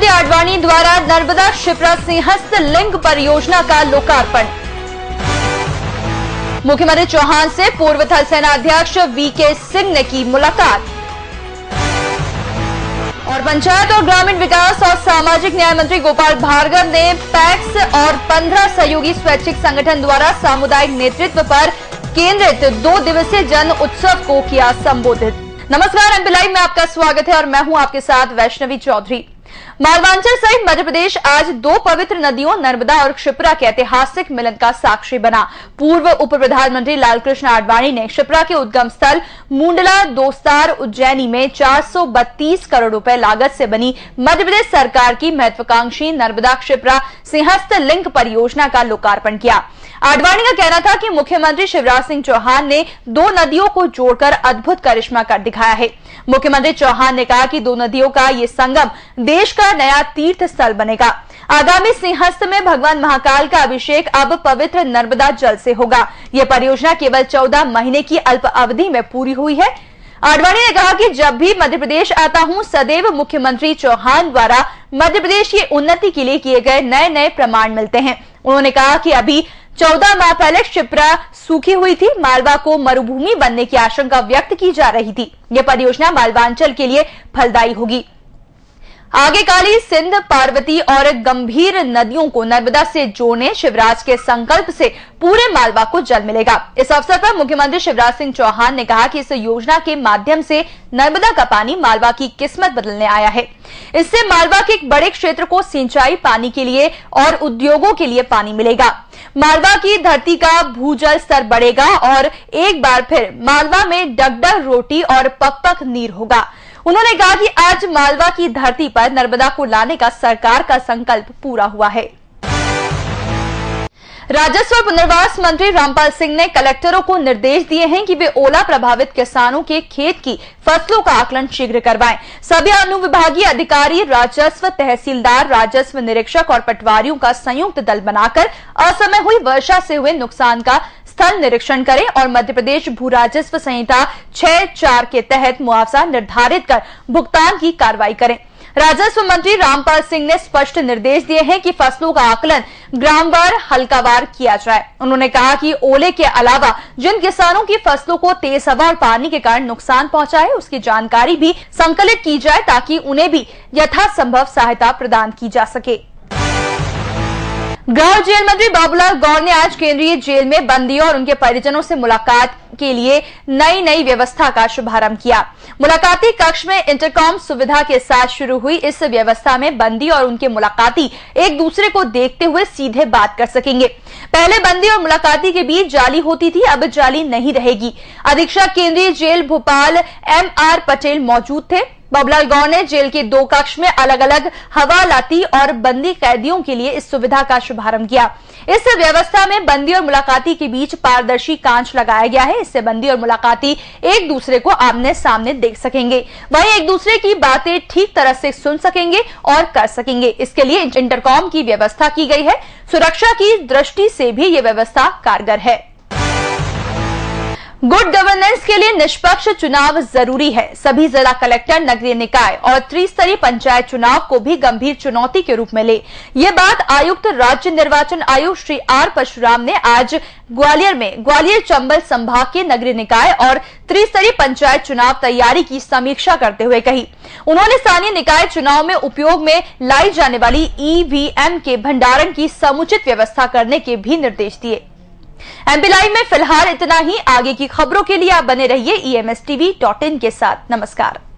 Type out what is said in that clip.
मुख्यमंत्री आडवाणी द्वारा नर्मदा शिप्रा सिंहस्थ लिंक परियोजना का लोकार्पण। मुख्यमंत्री चौहान से पूर्व थल सेनाध्यक्ष वीके सिंह ने की मुलाकात। और पंचायत और ग्रामीण विकास और सामाजिक न्याय मंत्री गोपाल भार्गव ने पैक्स और 15 सहयोगी स्वैच्छिक संगठन द्वारा सामुदायिक नेतृत्व पर केंद्रित 2 दिवसीय जन उत्सव को किया संबोधित। नमस्कार, एमपी लाइव में आपका स्वागत है और मैं हूं आपके साथ वैष्णवी चौधरी। मालवांचल सहित मध्य प्रदेश आज 2 पवित्र नदियों नर्मदा और क्षिप्रा के ऐतिहासिक मिलन का साक्षी बना। पूर्व उप प्रधानमंत्री लालकृष्ण आडवाणी ने क्षिप्रा के उद्गम स्थल मुंडला दोस्तार उज्जैनी में 432 करोड़ रुपए लागत से बनी मध्य प्रदेश सरकार की महत्वाकांक्षी नर्मदा क्षिप्रा सिंहस्थ लिंक परियोजना का लोकार्पण किया। आडवाणी का कहना था कि मुख्यमंत्री शिवराज सिंह चौहान ने 2 नदियों को जोड़कर अद्भुत करिश्मा कर दिखाया है। मुख्यमंत्री चौहान ने कहा कि 2 नदियों का ये संगम देश का नया तीर्थ स्थल बनेगा। आगामी सिंहस्थ में भगवान महाकाल का अभिषेक अब पवित्र नर्मदा जल से होगा। यह परियोजना केवल 14 महीने की अल्प अवधि में पूरी हुई है। आडवाणी ने कहा कि जब भी मध्य प्रदेश आता हूं, सदैव मुख्यमंत्री चौहान द्वारा मध्य प्रदेश की उन्नति के लिए किए गए नए नए प्रमाण मिलते हैं। उन्होंने कहा कि अभी 14 माह पहले क्षिप्रा सूखी हुई थी, मालवा को मरुभूमि बनने की आशंका व्यक्त की जा रही थी। यह परियोजना मालवांचल के लिए फलदायी होगी। आगे काली, सिंध, पार्वती और गंभीर नदियों को नर्मदा से जोड़ने शिवराज के संकल्प से पूरे मालवा को जल मिलेगा। इस अवसर पर मुख्यमंत्री शिवराज सिंह चौहान ने कहा कि इस योजना के माध्यम से नर्मदा का पानी मालवा की किस्मत बदलने आया है। इससे मालवा के एक बड़े क्षेत्र को सिंचाई, पानी के लिए और उद्योगों के लिए पानी मिलेगा। मालवा की धरती का भूजल स्तर बढ़ेगा और एक बार फिर मालवा में डगडग रोटी और पक नीर होगा। उन्होंने कहा कि आज मालवा की धरती पर नर्मदा को लाने का सरकार का संकल्प पूरा हुआ है। राजस्व और पुनर्वास मंत्री रामपाल सिंह ने कलेक्टरों को निर्देश दिए हैं कि वे ओला प्रभावित किसानों के खेत की फसलों का आकलन शीघ्र करवाएं। सभी अनुविभागीय अधिकारी, राजस्व तहसीलदार, राजस्व निरीक्षक और पटवारियों का संयुक्त दल बनाकर असमय हुई वर्षा से हुए नुकसान का स्थल निरीक्षण करें और मध्य प्रदेश भू राजस्व संहिता 6(4) के तहत मुआवजा निर्धारित कर भुगतान की कार्रवाई करें। राजस्व मंत्री रामपाल सिंह ने स्पष्ट निर्देश दिए हैं कि फसलों का आकलन ग्रामवार, हल्कावार किया जाए। उन्होंने कहा कि ओले के अलावा जिन किसानों की फसलों को तेज हवा और पानी के कारण नुकसान पहुंचा है, उसकी जानकारी भी संकलित की जाए ताकि उन्हें भी यथासंभव सहायता प्रदान की जा सके। गृह और जेल मंत्री बाबूलाल गौर ने आज केंद्रीय जेल में बंदियों और उनके परिजनों से मुलाकात के लिए नई व्यवस्था का शुभारंभ किया। मुलाकाती कक्ष में इंटरकॉम सुविधा के साथ शुरू हुई इस व्यवस्था में बंदी और उनके मुलाकाती एक दूसरे को देखते हुए सीधे बात कर सकेंगे। पहले बंदी और मुलाकाती के बीच जाली होती थी, अब जाली नहीं रहेगी। अधीक्षक केंद्रीय जेल भोपाल MR पटेल मौजूद थे। बाबूलाल गौर ने जेल के 2 कक्ष में अलग अलग हवालाती और बंदी कैदियों के लिए इस सुविधा का शुभारंभ किया। इस व्यवस्था में बंदी और मुलाकाती के बीच पारदर्शी कांच लगाया गया है। इससे बंदी और मुलाकाती एक दूसरे को आमने सामने देख सकेंगे, वहीं एक दूसरे की बातें ठीक तरह से सुन सकेंगे और कर सकेंगे। इसके लिए इंटरकॉम की व्यवस्था की गई है। सुरक्षा की दृष्टि से भी ये व्यवस्था कारगर है। गुड गवर्नेंस के लिए निष्पक्ष चुनाव जरूरी है। सभी जिला कलेक्टर नगरीय निकाय और त्रिस्तरीय पंचायत चुनाव को भी गंभीर चुनौती के रूप में ले। ये बात आयुक्त राज्य निर्वाचन आयुक्त श्री R परशुराम ने आज ग्वालियर में ग्वालियर चंबल संभाग के नगरीय निकाय और त्रिस्तरीय पंचायत चुनाव तैयारी की समीक्षा करते हुए कही। उन्होंने स्थानीय निकाय चुनाव में उपयोग में लाई जाने वाली EVM के भंडारण की समुचित व्यवस्था करने के भी निर्देश दिए। एमपी लाइव में फिलहाल इतना ही। आगे की खबरों के लिए आप बने रहिए EMSTV.in के साथ। नमस्कार।